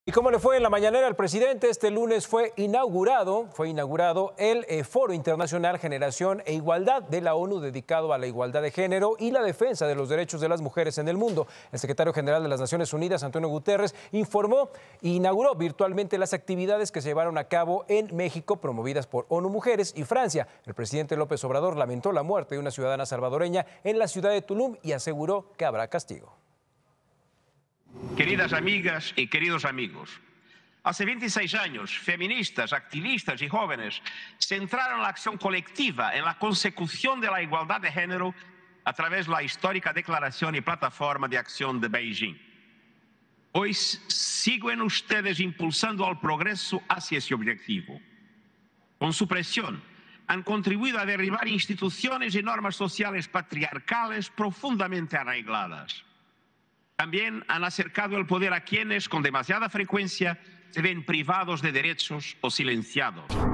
¿Y cómo le fue en la mañanera al presidente? Este lunes fue inaugurado el Foro Internacional Generación e Igualdad de la ONU dedicado a la igualdad de género y la defensa de los derechos de las mujeres en el mundo. El secretario general de las Naciones Unidas, Antonio Guterres, informó e inauguró virtualmente las actividades que se llevaron a cabo en México, promovidas por ONU Mujeres y Francia. El presidente López Obrador lamentó la muerte de una ciudadana salvadoreña en la ciudad de Tulum y aseguró que habrá castigo. Queridas amigas y queridos amigos, hace 26 años, feministas, activistas y jóvenes centraron la acción colectiva en la consecución de la igualdad de género a través de la histórica Declaración y Plataforma de Acción de Beijing. Hoy siguen ustedes impulsando al progreso hacia ese objetivo. Con su presión, han contribuido a derribar instituciones y normas sociales patriarcales profundamente arraigadas. También han acercado el poder a quienes con demasiada frecuencia se ven privados de derechos o silenciados.